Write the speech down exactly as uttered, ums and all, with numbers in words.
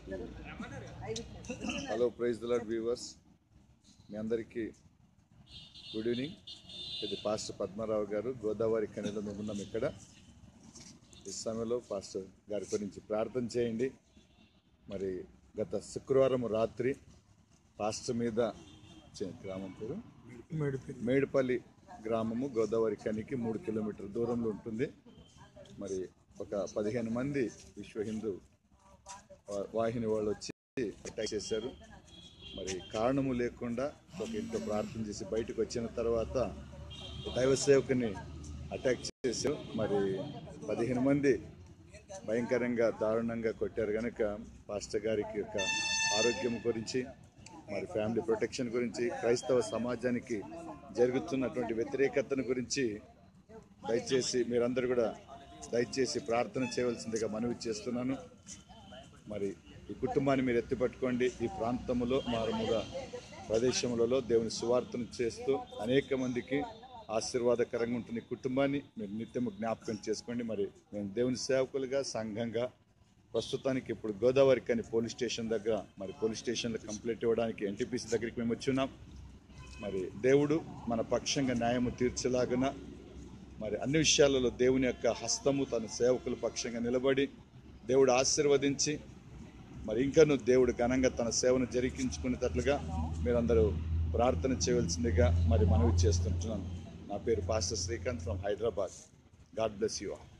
Hello praise the lord viewers, మీ అందరికీ good evening. ఇది పాస్టర్ పద్మారావు గారు, గోదావరి కనిలో మేము ఉన్నాం. ఇక్కడ ఈ సమయంలో పాస్టర్ గారి గురించి ప్రార్థన చేయండి. మరి గత శుక్రవారం రాత్రి పాస్టర్ మీద గ్రామం పేరు మేడిపల్లి గ్రామము గోదావరి కనికి మూడు కిలోమీటర్ల దూరంలో ఉంటుంది. మరి ఒక పదిహేను మంది విశ్వ హిందూ వాహిని వాళ్ళు వచ్చి అటాక్ చేశారు. మరి కారణము లేకుండా ఒక ఇంట్లో ప్రార్థన చేసి బయటకు వచ్చిన తర్వాత దైవ సేవకుని అటాక్ చేశారు. మరి పదిహేను మంది భయంకరంగా దారుణంగా కొట్టారు. కనుక పాస్టర్ గారికి యొక్క ఆరోగ్యం గురించి, మరి ఫ్యామిలీ ప్రొటెక్షన్ గురించి, క్రైస్తవ సమాజానికి జరుగుతున్నటువంటి వ్యతిరేకతను గురించి దయచేసి మీరందరూ కూడా దయచేసి ప్రార్థన చేయవలసిందిగా మనవి చేస్తున్నాను. మరి ఈ కుటుంబాన్ని మీరు ఎత్తిపట్టుకోండి. ఈ ప్రాంతంలో మారుమూల ప్రదేశములలో దేవుని సువార్తను చేస్తూ అనేక మందికి ఆశీర్వాదకరంగా ఉంటుంది. ఈ కుటుంబాన్ని మీరు నిత్యము జ్ఞాపకం చేసుకోండి. మరి మేము దేవుని సేవకులుగా సంఘంగా ప్రస్తుతానికి ఇప్పుడు గోదావరి కని పోలీస్ స్టేషన్ దగ్గర మరి పోలీస్ స్టేషన్లో కంప్లైంట్ ఇవ్వడానికి ఎన్టీపీసీ దగ్గరికి మేము వచ్చున్నాం. మరి దేవుడు మన పక్షంగా న్యాయము తీర్చలాగున మరి అన్ని విషయాలలో దేవుని యొక్క హస్తము తన సేవకుల పక్షంగా నిలబడి దేవుడు ఆశీర్వదించి మరి ఇంకనూ దేవుడు ఘనంగా తన సేవను జరిగించుకునేటట్లుగా మీరందరూ ప్రార్థన చేయవలసిందిగా మరి మనవి చేస్తుంటున్నాను. నా పేరు pastor Srikanth from Hyderabad. God bless you all.